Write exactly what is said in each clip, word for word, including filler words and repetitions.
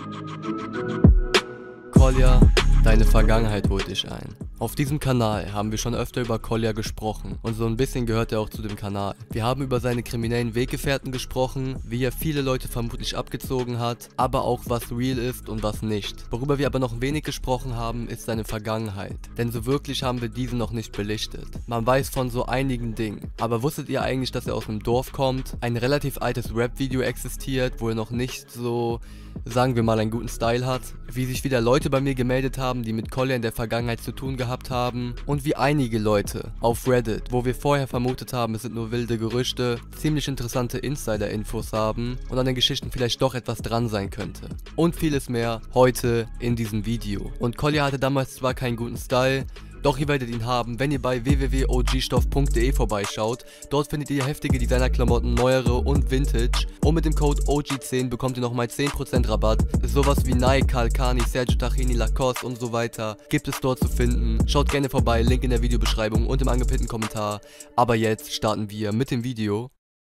Kolja, deine Vergangenheit holt dich ein. Auf diesem Kanal haben wir schon öfter über Kolja gesprochen und so ein bisschen gehört er auch zu dem Kanal. Wir haben über seine kriminellen Weggefährten gesprochen, wie er viele Leute vermutlich abgezogen hat, aber auch was real ist und was nicht. Worüber wir aber noch wenig gesprochen haben, ist seine Vergangenheit, denn so wirklich haben wir diese noch nicht belichtet. Man weiß von so einigen Dingen, aber wusstet ihr eigentlich, dass er aus einem Dorf kommt? Ein relativ altes Rap-Video existiert, wo er noch nicht so, sagen wir mal, einen guten Style hat, wie sich wieder Leute bei mir gemeldet haben, die mit Kolja in der Vergangenheit zu tun gehabt haben und wie einige Leute auf Reddit, wo wir vorher vermutet haben, es sind nur wilde Gerüchte, ziemlich interessante Insider-Infos haben und an den Geschichten vielleicht doch etwas dran sein könnte. Und vieles mehr heute in diesem Video. Und Kolja hatte damals zwar keinen guten Style, doch ihr werdet ihn haben, wenn ihr bei w w w punkt o g stoff punkt de vorbeischaut. Dort findet ihr heftige Designerklamotten, neuere und Vintage. Und mit dem Code O G zehn bekommt ihr nochmal zehn Prozent Rabatt. Sowas wie Nike, Calcani, Sergio Tacchini, Lacoste und so weiter gibt es dort zu finden. Schaut gerne vorbei, Link in der Videobeschreibung und im angepinnten Kommentar. Aber jetzt starten wir mit dem Video.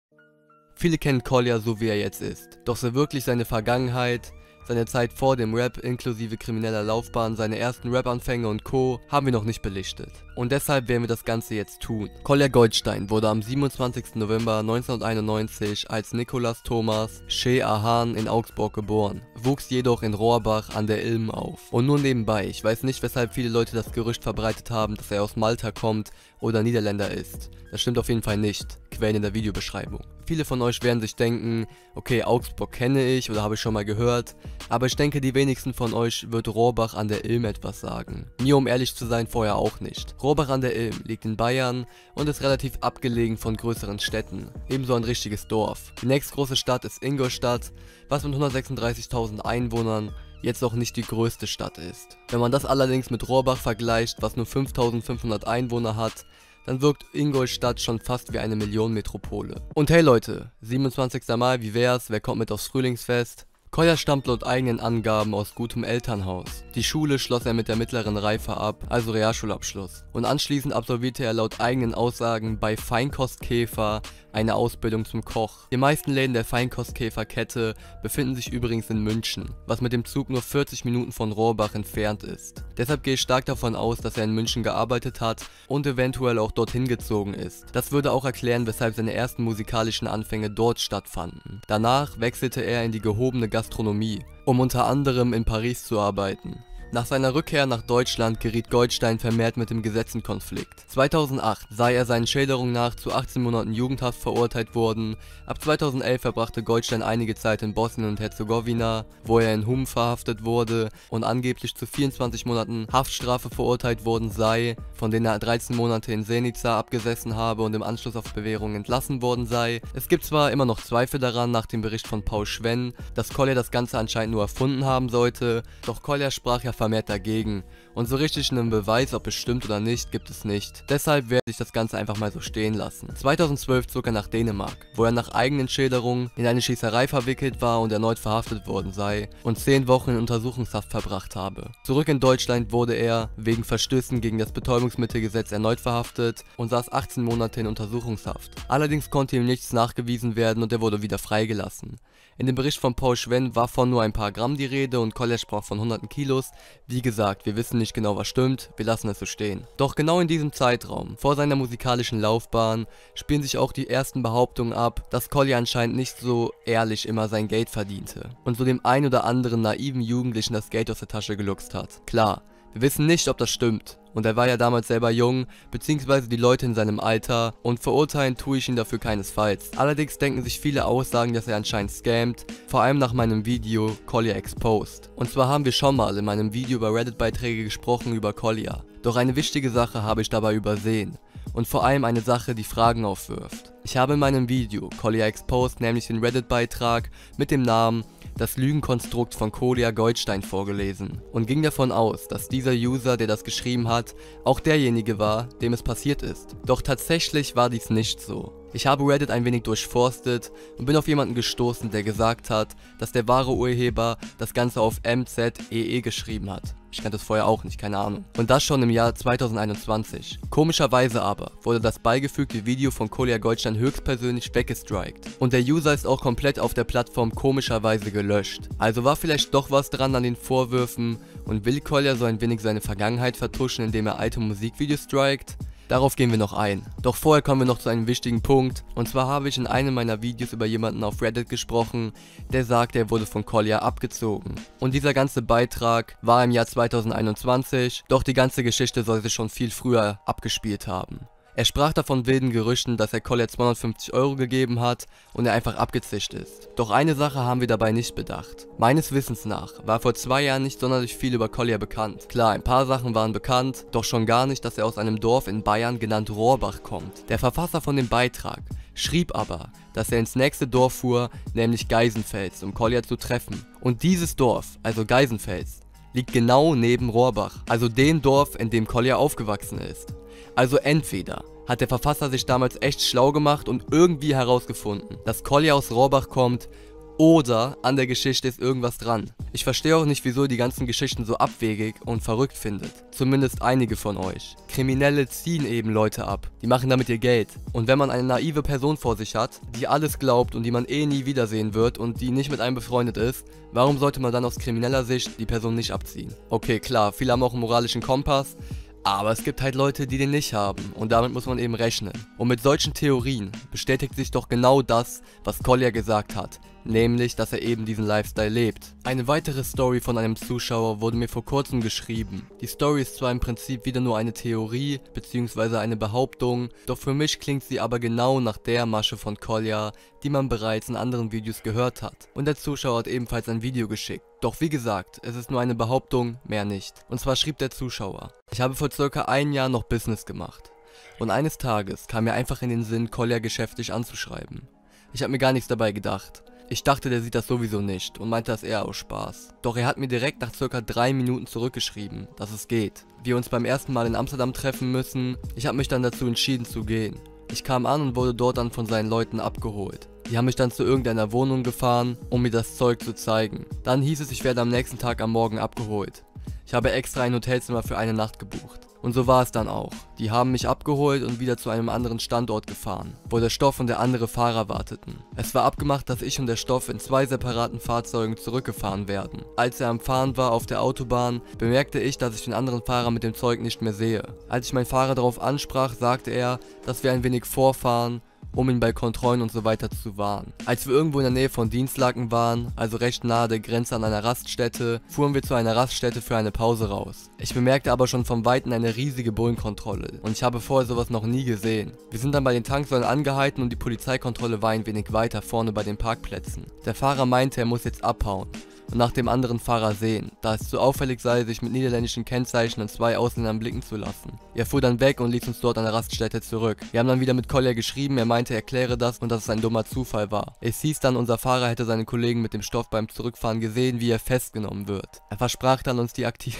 Viele kennen Kolja so wie er jetzt ist. Doch so wirklich seine Vergangenheit, seine Zeit vor dem Rap inklusive krimineller Laufbahn, seine ersten Rap-Anfänge und Co. haben wir noch nicht belichtet. Und deshalb werden wir das Ganze jetzt tun. Kolja Goldstein wurde am siebenundzwanzigsten November neunzehnhunderteinundneunzig als Nicolas Thomas Shea Ahan in Augsburg geboren, wuchs jedoch in Rohrbach an der Ilm auf. Und nur nebenbei, ich weiß nicht, weshalb viele Leute das Gerücht verbreitet haben, dass er aus Malta kommt oder Niederländer ist. Das stimmt auf jeden Fall nicht. Quellen in der Videobeschreibung. Viele von euch werden sich denken, okay, Augsburg kenne ich oder habe ich schon mal gehört, aber ich denke, die wenigsten von euch wird Rohrbach an der Ilm etwas sagen. Mir, um ehrlich zu sein, vorher auch nicht. Rohrbach an der Ilm liegt in Bayern und ist relativ abgelegen von größeren Städten, ebenso ein richtiges Dorf. Die nächstgroße Stadt ist Ingolstadt, was mit hundertsechsunddreißigtausend Einwohnern jetzt auch nicht die größte Stadt ist. Wenn man das allerdings mit Rohrbach vergleicht, was nur fünftausendfünfhundert Einwohner hat, dann wirkt Ingolstadt schon fast wie eine Millionenmetropole. Und hey Leute, siebenundzwanzigster Mai, wie wär's, wer kommt mit aufs Frühlingsfest? Kolja stammt laut eigenen Angaben aus gutem Elternhaus. Die Schule schloss er mit der mittleren Reife ab, also Realschulabschluss. Und anschließend absolvierte er laut eigenen Aussagen bei Feinkostkäfer eine Ausbildung zum Koch. Die meisten Läden der Feinkostkäferkette befinden sich übrigens in München, was mit dem Zug nur vierzig Minuten von Rohrbach entfernt ist. Deshalb gehe ich stark davon aus, dass er in München gearbeitet hat und eventuell auch dorthin gezogen ist. Das würde auch erklären, weshalb seine ersten musikalischen Anfänge dort stattfanden. Danach wechselte er in die gehobene Gastronomie, um unter anderem in Paris zu arbeiten. Nach seiner Rückkehr nach Deutschland geriet Goldstein vermehrt mit dem Gesetz in Konflikt. zweitausendacht sei er seinen Schilderungen nach zu achtzehn Monaten Jugendhaft verurteilt worden. Ab zweitausendelf verbrachte Goldstein einige Zeit in Bosnien und Herzegowina, wo er in Hum verhaftet wurde und angeblich zu vierundzwanzig Monaten Haftstrafe verurteilt worden sei, von denen er dreizehn Monate in Senica abgesessen habe und im Anschluss auf Bewährung entlassen worden sei. Es gibt zwar immer noch Zweifel daran nach dem Bericht von Paul Schwenn, dass Kolja das Ganze anscheinend nur erfunden haben sollte, doch Kolja sprach ja vermehrt dagegen und so richtig einen Beweis, ob es stimmt oder nicht, gibt es nicht. Deshalb werde ich das Ganze einfach mal so stehen lassen. zweitausendzwölf zog er nach Dänemark, wo er nach eigenen Schilderungen in eine Schießerei verwickelt war und erneut verhaftet worden sei und zehn Wochen in Untersuchungshaft verbracht habe. Zurück in Deutschland wurde er wegen Verstößen gegen das Betäubungsmittelgesetz erneut verhaftet und saß achtzehn Monate in Untersuchungshaft. Allerdings konnte ihm nichts nachgewiesen werden und er wurde wieder freigelassen. In dem Bericht von Paul Schwenn war von nur ein paar Gramm die Rede und Kolja sprach von hunderten Kilos. Wie gesagt, wir wissen nicht genau, was stimmt, wir lassen es so stehen. Doch genau in diesem Zeitraum, vor seiner musikalischen Laufbahn, spielen sich auch die ersten Behauptungen ab, dass Kolja anscheinend nicht so ehrlich immer sein Geld verdiente und so dem ein oder anderen naiven Jugendlichen das Geld aus der Tasche geluchst hat. Klar, wir wissen nicht, ob das stimmt. Und er war ja damals selber jung, beziehungsweise die Leute in seinem Alter, und verurteilen tue ich ihn dafür keinesfalls. Allerdings denken sich viele Aussagen, dass er anscheinend scammt, vor allem nach meinem Video Kolja Exposed. Und zwar haben wir schon mal in meinem Video über Reddit-Beiträge gesprochen über Kolja. Doch eine wichtige Sache habe ich dabei übersehen. Und vor allem eine Sache, die Fragen aufwirft. Ich habe in meinem Video Kolja Exposed nämlich den Reddit-Beitrag mit dem Namen Das Lügenkonstrukt von Kolja Goldstein vorgelesen und ging davon aus, dass dieser User, der das geschrieben hat, auch derjenige war, dem es passiert ist. Doch tatsächlich war dies nicht so. Ich habe Reddit ein wenig durchforstet und bin auf jemanden gestoßen, der gesagt hat, dass der wahre Urheber das Ganze auf M Z E E geschrieben hat. Ich kannte das vorher auch nicht, keine Ahnung. Und das schon im Jahr zweitausendeinundzwanzig. Komischerweise aber wurde das beigefügte Video von Kolja Goldstein höchstpersönlich weggestrikt. Und der User ist auch komplett auf der Plattform komischerweise gelöscht. Also war vielleicht doch was dran an den Vorwürfen und will Kolja so ein wenig seine Vergangenheit vertuschen, indem er alte Musikvideos strikt? Darauf gehen wir noch ein. Doch vorher kommen wir noch zu einem wichtigen Punkt. Und zwar habe ich in einem meiner Videos über jemanden auf Reddit gesprochen, der sagt, er wurde von Kolja abgezogen. Und dieser ganze Beitrag war im Jahr zweitausendeinundzwanzig, doch die ganze Geschichte soll sich schon viel früher abgespielt haben. Er sprach davon wilden Gerüchten, dass er Kolja zweihundertfünfzig Euro gegeben hat und er einfach abgezischt ist. Doch eine Sache haben wir dabei nicht bedacht. Meines Wissens nach war vor zwei Jahren nicht sonderlich viel über Kolja bekannt. Klar, ein paar Sachen waren bekannt, doch schon gar nicht, dass er aus einem Dorf in Bayern genannt Rohrbach kommt. Der Verfasser von dem Beitrag schrieb aber, dass er ins nächste Dorf fuhr, nämlich Geisenfels, um Kolja zu treffen. Und dieses Dorf, also Geisenfels, liegt genau neben Rohrbach, also dem Dorf, in dem Kolja aufgewachsen ist. Also entweder hat der Verfasser sich damals echt schlau gemacht und irgendwie herausgefunden, dass Kolja aus Rohrbach kommt, oder an der Geschichte ist irgendwas dran. Ich verstehe auch nicht, wieso ihr die ganzen Geschichten so abwegig und verrückt findet. Zumindest einige von euch. Kriminelle ziehen eben Leute ab. Die machen damit ihr Geld. Und wenn man eine naive Person vor sich hat, die alles glaubt und die man eh nie wiedersehen wird und die nicht mit einem befreundet ist, warum sollte man dann aus krimineller Sicht die Person nicht abziehen? Okay, klar, viele haben auch einen moralischen Kompass, aber es gibt halt Leute, die den nicht haben und damit muss man eben rechnen. Und mit solchen Theorien bestätigt sich doch genau das, was Kolja gesagt hat, nämlich, dass er eben diesen Lifestyle lebt. Eine weitere Story von einem Zuschauer wurde mir vor kurzem geschrieben. Die Story ist zwar im Prinzip wieder nur eine Theorie bzw. eine Behauptung, doch für mich klingt sie aber genau nach der Masche von Kolja, die man bereits in anderen Videos gehört hat. Und der Zuschauer hat ebenfalls ein Video geschickt. Doch wie gesagt, es ist nur eine Behauptung, mehr nicht. Und zwar schrieb der Zuschauer: Ich habe vor circa ein Jahr noch Business gemacht. Und eines Tages kam mir einfach in den Sinn, Kolja geschäftlich anzuschreiben. Ich habe mir gar nichts dabei gedacht. Ich dachte, der sieht das sowieso nicht und meinte das eher aus Spaß. Doch er hat mir direkt nach circa drei Minuten zurückgeschrieben, dass es geht. Wir uns beim ersten Mal in Amsterdam treffen müssen. Ich habe mich dann dazu entschieden zu gehen. Ich kam an und wurde dort dann von seinen Leuten abgeholt. Die haben mich dann zu irgendeiner Wohnung gefahren, um mir das Zeug zu zeigen. Dann hieß es, ich werde am nächsten Tag am Morgen abgeholt. Ich habe extra ein Hotelzimmer für eine Nacht gebucht. Und so war es dann auch. Die haben mich abgeholt und wieder zu einem anderen Standort gefahren, wo der Stoff und der andere Fahrer warteten. Es war abgemacht, dass ich und der Stoff in zwei separaten Fahrzeugen zurückgefahren werden. Als er am Fahren war auf der Autobahn, bemerkte ich, dass ich den anderen Fahrer mit dem Zeug nicht mehr sehe. Als ich meinen Fahrer darauf ansprach, sagte er, dass wir ein wenig vorfahren, um ihn bei Kontrollen und so weiter zu warnen. Als wir irgendwo in der Nähe von Dienstlaken waren, also recht nahe der Grenze an einer Raststätte, fuhren wir zu einer Raststätte für eine Pause raus. Ich bemerkte aber schon vom Weiten eine riesige Bullenkontrolle und ich habe vorher sowas noch nie gesehen. Wir sind dann bei den Tanksäulen angehalten und die Polizeikontrolle war ein wenig weiter vorne bei den Parkplätzen. Der Fahrer meinte, er muss jetzt abhauen und nach dem anderen Fahrer sehen, da es zu auffällig sei, sich mit niederländischen Kennzeichen und zwei Ausländern blicken zu lassen. Er fuhr dann weg und ließ uns dort an der Raststätte zurück. Wir haben dann wieder mit Kolja geschrieben, er meinte, er kläre das und dass es ein dummer Zufall war. Es hieß dann, unser Fahrer hätte seine Kollegen mit dem Stoff beim Zurückfahren gesehen, wie er festgenommen wird. Er versprach dann, uns die Akti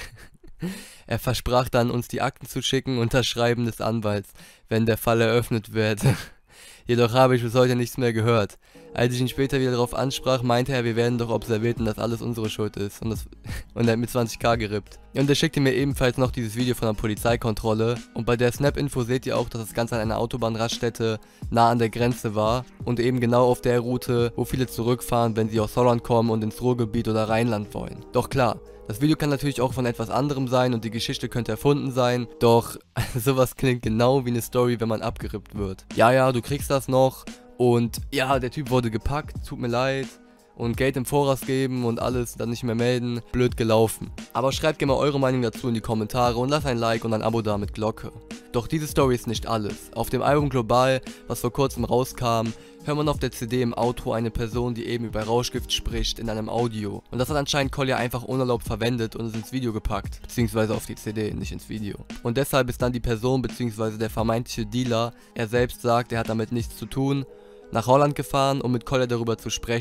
Er versprach dann, uns die Akten zu schicken unter Schreiben des Anwalts, wenn der Fall eröffnet werde. Jedoch habe ich bis heute nichts mehr gehört. Als ich ihn später wieder darauf ansprach, meinte er, wir werden doch observiert und dass alles unsere Schuld ist. Und, das, und er hat mit zwanzigtausend gerippt. Und er schickte mir ebenfalls noch dieses Video von der Polizeikontrolle. Und bei der Snap-Info seht ihr auch, dass das Ganze an einer Autobahnraststätte nah an der Grenze war. Und eben genau auf der Route, wo viele zurückfahren, wenn sie aus Holland kommen und ins Ruhrgebiet oder Rheinland wollen. Doch klar, das Video kann natürlich auch von etwas anderem sein und die Geschichte könnte erfunden sein, doch sowas klingt genau wie eine Story, wenn man abgerippt wird. Ja, ja, du kriegst das noch und ja, der Typ wurde gepackt, tut mir leid und Geld im Voraus geben und alles, dann nicht mehr melden, blöd gelaufen. Aber schreibt gerne mal eure Meinung dazu in die Kommentare und lasst ein Like und ein Abo da mit Glocke. Doch diese Story ist nicht alles. Auf dem Album Global, was vor kurzem rauskam, hört man auf der C D im Outro eine Person, die eben über Rauschgift spricht, in einem Audio. Und das hat anscheinend Kolja einfach unerlaubt verwendet und es ins Video gepackt. Beziehungsweise auf die C D, nicht ins Video. Und deshalb ist dann die Person, beziehungsweise der vermeintliche Dealer, er selbst sagt, er hat damit nichts zu tun, nach Holland gefahren, um mit Kolja darüber zu sprechen.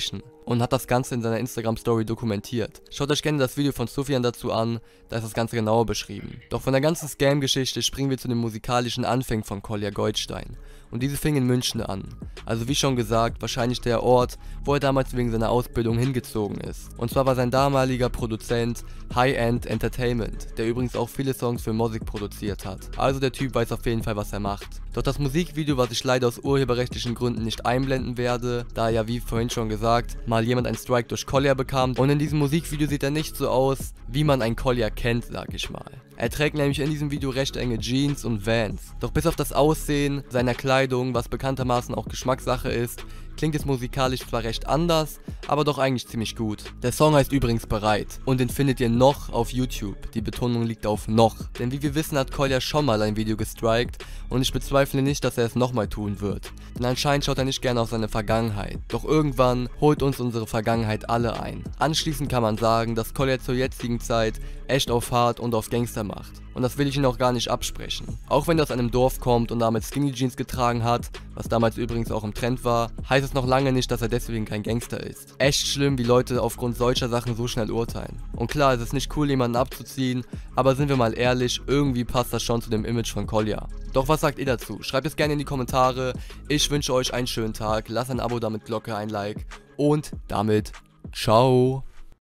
und hat das Ganze in seiner Instagram-Story dokumentiert. Schaut euch gerne das Video von Sufjan dazu an, da ist das Ganze genauer beschrieben. Doch von der ganzen Scam-Geschichte springen wir zu den musikalischen Anfängen von Kolja Goldstein. Und diese fing in München an. Also wie schon gesagt, wahrscheinlich der Ort, wo er damals wegen seiner Ausbildung hingezogen ist. Und zwar war sein damaliger Produzent High End Entertainment, der übrigens auch viele Songs für Mosik produziert hat. Also der Typ weiß auf jeden Fall, was er macht. Doch das Musikvideo, was ich leider aus urheberrechtlichen Gründen nicht einblenden werde, da ja wie vorhin schon gesagt, mal jemand einen Strike durch Kolja bekam. Und in diesem Musikvideo sieht er nicht so aus, wie man einen Kolja kennt, sag ich mal. Er trägt nämlich in diesem Video recht enge Jeans und Vans. Doch bis auf das Aussehen seiner Kleidung, was bekanntermaßen auch Geschmackssache ist, klingt es musikalisch zwar recht anders, aber doch eigentlich ziemlich gut. Der Song heißt übrigens Bereit und den findet ihr noch auf YouTube. Die Betonung liegt auf noch. Denn wie wir wissen, hat Kolja schon mal ein Video gestrikt und ich bezweifle nicht, dass er es nochmal tun wird. Denn anscheinend schaut er nicht gerne auf seine Vergangenheit. Doch irgendwann holt uns unsere Vergangenheit alle ein. Anschließend kann man sagen, dass Kolja zur jetzigen Zeit echt auf hart und auf Gangster macht. Und das will ich ihn auch gar nicht absprechen. Auch wenn er aus einem Dorf kommt und damit Skinny Jeans getragen hat, was damals übrigens auch im Trend war, heißt es noch lange nicht, dass er deswegen kein Gangster ist. Echt schlimm, wie Leute aufgrund solcher Sachen so schnell urteilen. Und klar, es ist nicht cool, jemanden abzuziehen, aber sind wir mal ehrlich, irgendwie passt das schon zu dem Image von Kolja. Doch was sagt ihr dazu? Schreibt es gerne in die Kommentare. Ich wünsche euch einen schönen Tag, lasst ein Abo, damit Glocke, ein Like und damit ciao.